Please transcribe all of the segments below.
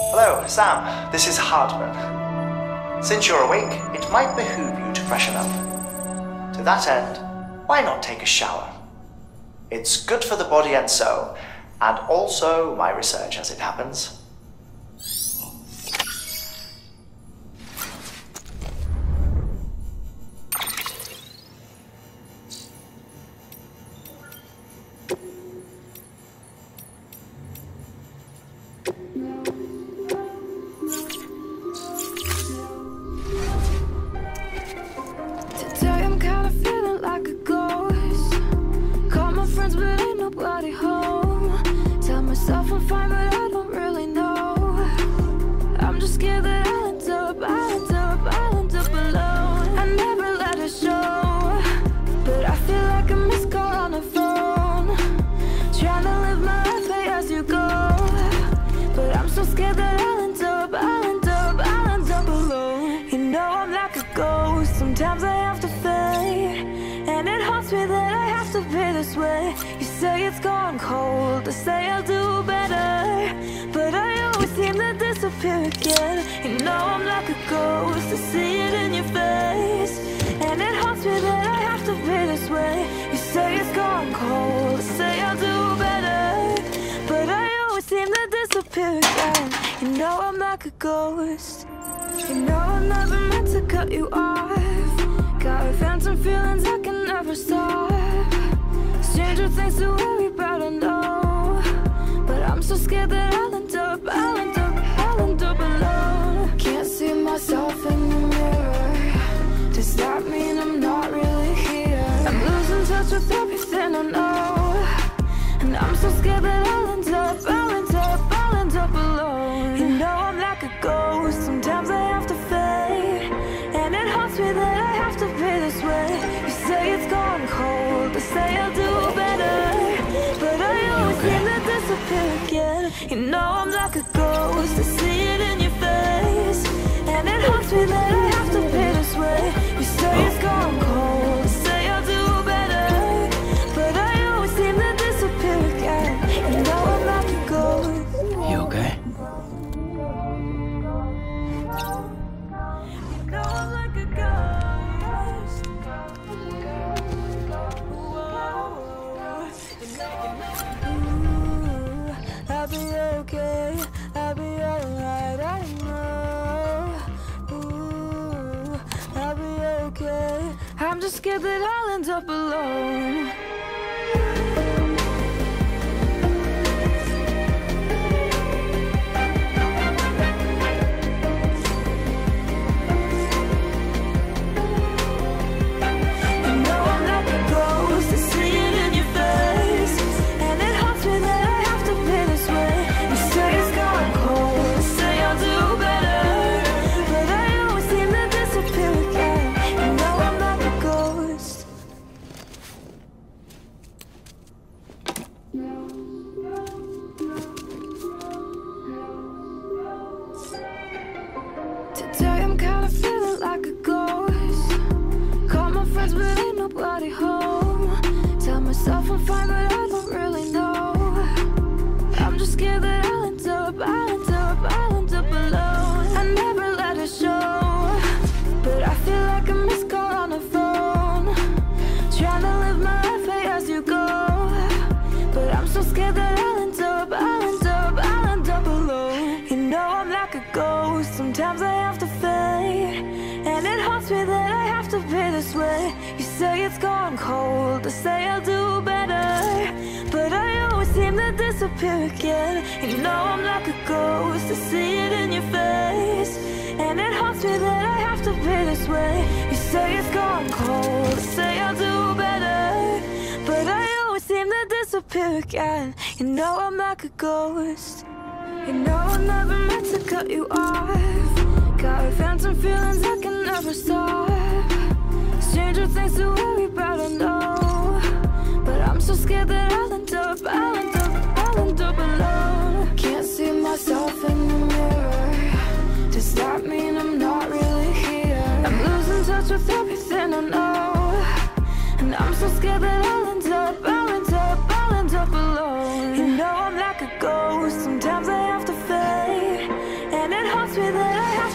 Hello, Sam. This is Hardman. Since you're awake, it might behoove you to freshen up. To that end, why not take a shower? It's good for the body and soul, and also my research as it happens. Sometimes I have to fade, and it haunts me that I have to be this way. You say it's gone cold, I say I'll do better, but I always seem to disappear again. You know I'm like a ghost, I see it in your face, and it haunts me that I have to be this way. You say it's gone cold, I say I'll do better, but I always seem to disappear again. You know I'm like a ghost. You know I'm never meant to cut you off. Got phantom feelings I can never stop. Stranger things to worry about, I know, but I'm so scared that I'll end up alone. Can't see myself in the mirror. Does that mean I'm not really here? I'm losing touch with everything I know, and I'm so scared that I'll end up alone. You know I'm like a ghost. Sometimes I have to fade, and it haunts me that I have to be this way. You say it's gone cold, I say I'll do better, but I always seem to disappear again. You know I'm like a ghost, I see it in your face, and it haunts me that I have to be this way. You say it's gone cold, I say I'll do better, but I always seem to disappear again. You know I'm like a ghost. You okay? I'll be okay, I'll be alright, I know. Ooh, I'll be okay. I'm just scared that I'll end up alone. Today I'm kinda feeling like a ghost. Call my friends but ain't nobody home. Tell myself I'm fine but I don't really know. I'm just scared that I'll end up alone. I never let it show, but I feel like a missed call on the phone. Trying to live my life as you go, but I'm so scared that I'll end up alone. You know I'm like a ghost. Sometimes I have to fade, and it haunts me that I have to be this way. You say it's gone cold, I say I'll do better, but I always seem to disappear again. You know I'm like a ghost, I see it in your face, and it haunts me that I have to be this way. You say it's gone cold, I say I'll do better, but I always seem to disappear again. You know I'm like a ghost. You know I'm never meant to cut you off. Got phantom feelings I can never stop. Stranger things to worry about, I know, but I'm so scared that I'll end up alone. Can't see myself in the mirror. Does that mean I'm not really here? I'm losing touch with everything I know, and I'm so scared that I'll end up alone. You know I'm like a ghost. Sometimes I have to fade,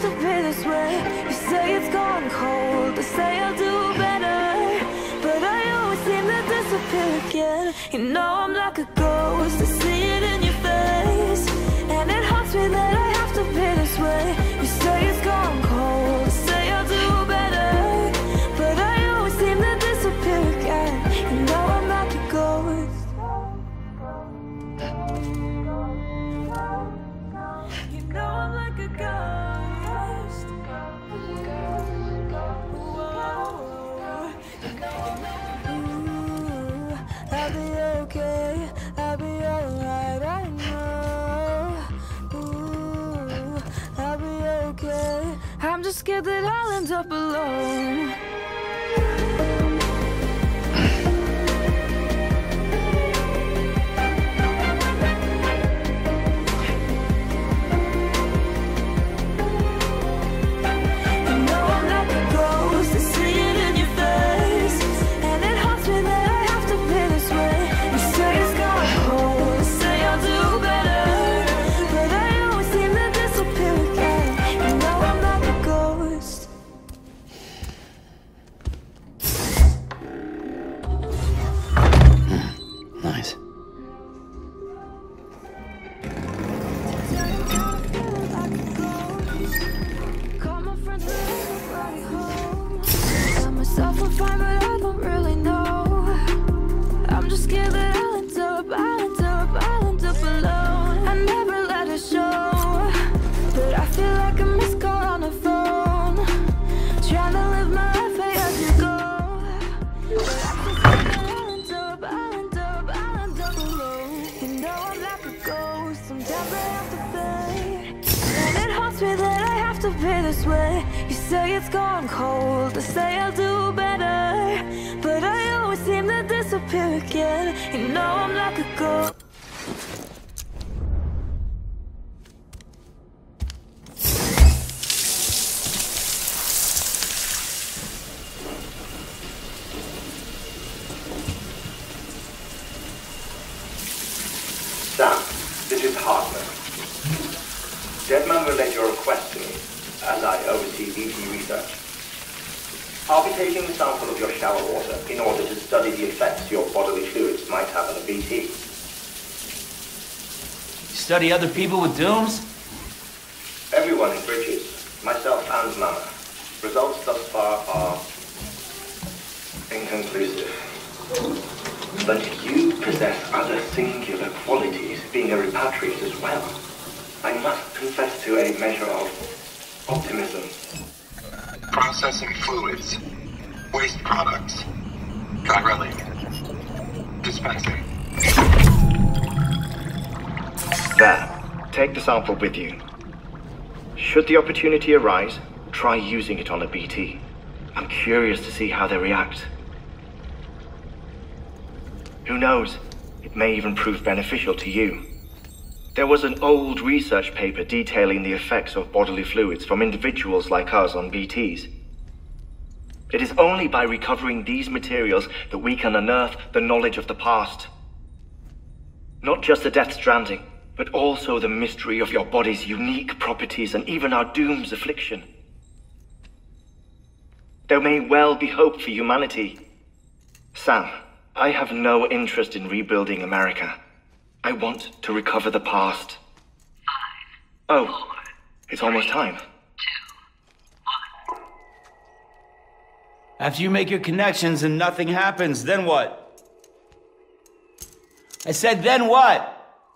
to be this way. You say it's gone cold, I say I'll do better, but I always seem to disappear again. You know I'm like a ghost, I see it in your face, and it haunts me that I have to be this way. You say it's gone cold, I say I'll do better, but I always seem to disappear again. You know I'm like a ghost. You know I'm like a ghost. Ooh, I'll be okay, I'll be alright, I know. Ooh, I'll be okay. I'm just scared that I'll end up alone. Nice. Myself I'm fine, but I don't really know. I'm just scared that I'll end up alone. I never let it show, but I feel like a missed call on the phone. Trying to live my life as you go, but I'm just scared that I'll end up alone. You know I'm like a ghost, sometimes I have to fade, and it haunts me that I have to be this way. You say it's gone cold, I say I'll do better, but I always seem to disappear again. You know I'm like a ghost. Sam, this is Hartman. Deadman relayed your request to me, as I oversee BT research. I'll be taking a sample of your shower water in order to study the effects your bodily fluids might have on a BT. You study other people with dooms? Everyone in Bridges, myself and Mama. Results thus far are inconclusive. But you possess other singular qualities, being a repatriate as well. I must confess to a measure of optimism. Processing fluids. Waste products. Chiralic. Dispensing. There. Take the sample with you. Should the opportunity arise, try using it on a BT. I'm curious to see how they react. Who knows? It may even prove beneficial to you. There was an old research paper detailing the effects of bodily fluids from individuals like us on BTs. It is only by recovering these materials that we can unearth the knowledge of the past. Not just the Death Stranding, but also the mystery of your body's unique properties and even our doom's affliction. There may well be hope for humanity. Sam, I have no interest in rebuilding America. I want to recover the past. 5, Oh, 4, it's almost time. 2, 1. After you make your connections and nothing happens, then what? I said, then what?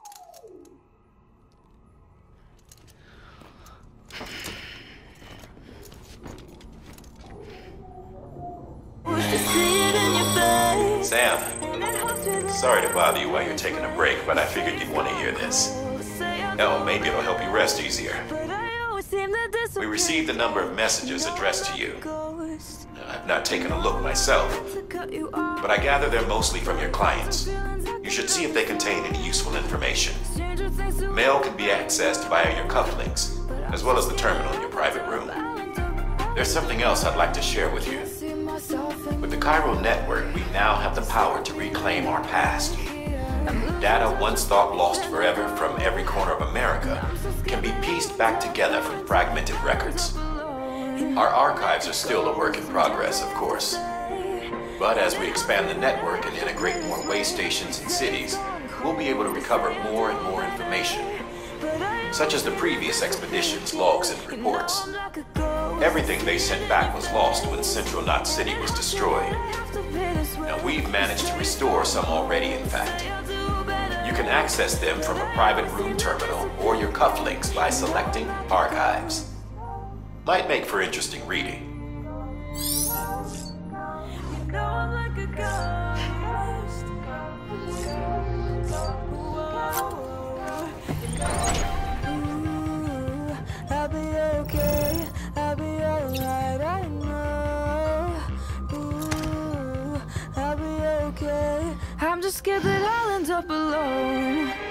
Sam, sorry to bother you while you're taking a break, but I figured you'd want to hear this. Hell, maybe it'll help you rest easier. We received a number of messages addressed to you. I've not taken a look myself, but I gather they're mostly from your clients. You should see if they contain any useful information. Mail can be accessed via your cufflinks, as well as the terminal in your private room. There's something else I'd like to share with you. With the Chiral network, we now have the power to reclaim our past. Data once thought lost forever from every corner of America can be pieced back together from fragmented records. Our archives are still a work in progress, of course. But as we expand the network and integrate more way stations and cities, we'll be able to recover more and more information, such as the previous expedition's logs and reports. Everything they sent back was lost when Central Knot City was destroyed. Now we've managed to restore some already, in fact. You can access them from a private room terminal or your cufflinks by selecting Archives. Might make for interesting reading. I'll be okay, I'll be alright, I know. Ooh, I'll be okay. I'm just scared that I'll end up alone.